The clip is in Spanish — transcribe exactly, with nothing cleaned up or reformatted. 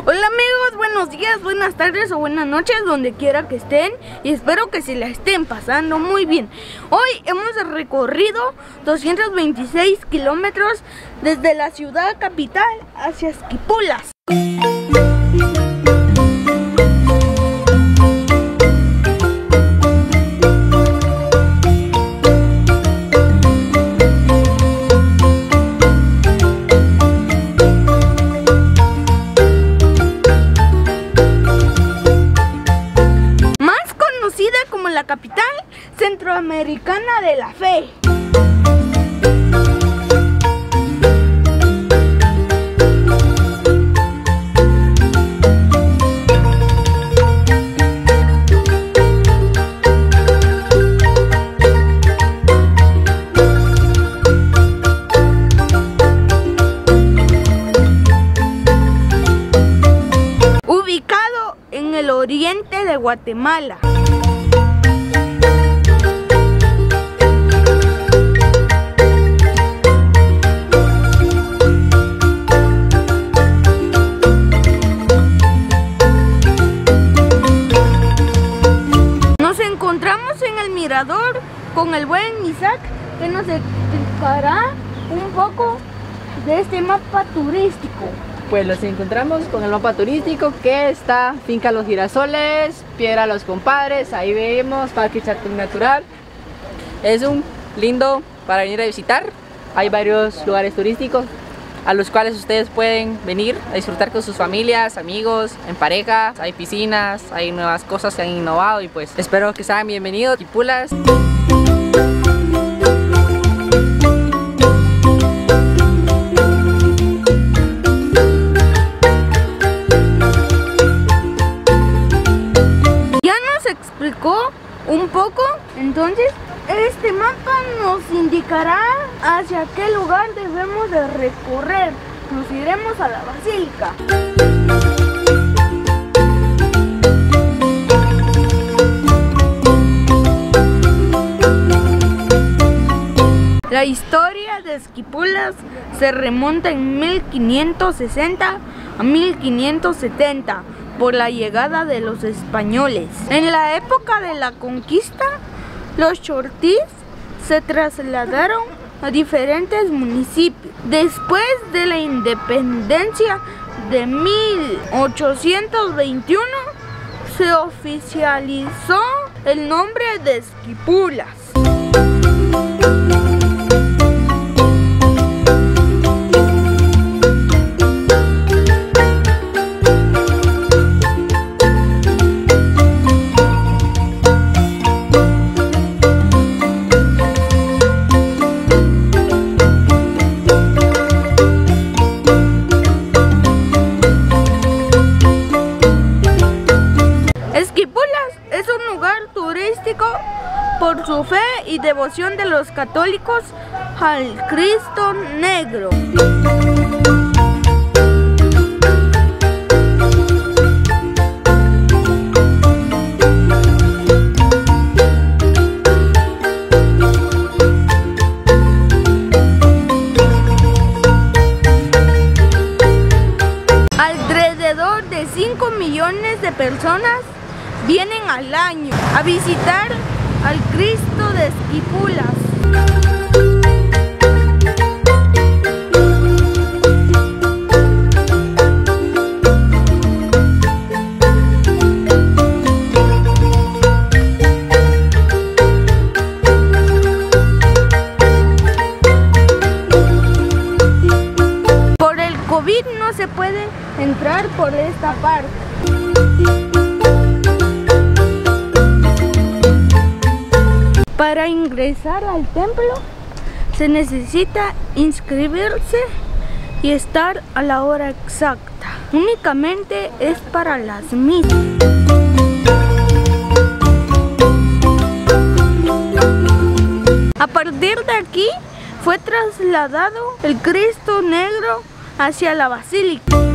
Hola amigos, buenos días, buenas tardes o buenas noches, donde quiera que estén, y espero que se la estén pasando muy bien. Hoy hemos recorrido doscientos veintiséis kilómetros desde la ciudad capital hacia Esquipulas. Como la capital centroamericana de la fe. Ubicado en el oriente de Guatemala. Con el buen Isaac, que nos explicará un poco de este mapa turístico. Pues los encontramos con el mapa turístico, que está Finca Los Girasoles, Piedra Los Compadres, ahí vemos Parque Chatón Natural. Es un lindo para venir a visitar. Hay varios lugares turísticos a los cuales ustedes pueden venir a disfrutar con sus familias, amigos, en pareja. Hay piscinas, hay nuevas cosas que han innovado y pues espero que sean bienvenidos. Esquipulas. Ya nos explicó un poco, entonces este mapa nos indicará hacia qué lugar debemos de recorrer. Nos iremos a la Basílica. La historia de Esquipulas se remonta en mil quinientos sesenta a mil quinientos setenta por la llegada de los españoles. En la época de la conquista, los chortís se trasladaron a diferentes municipios. Después de la independencia de mil ochocientos veintiuno, se oficializó el nombre de Esquipulas. Es un lugar turístico por su fe y devoción de los católicos al Cristo Negro. Alrededor de cinco millones de personas vienen al año a visitar al Cristo de Esquipulas. Por el COVID no se puede entrar por esta parte. Para ingresar al templo se necesita inscribirse y estar a la hora exacta. Únicamente es para las misas. A partir de aquí fue trasladado el Cristo Negro hacia la Basílica.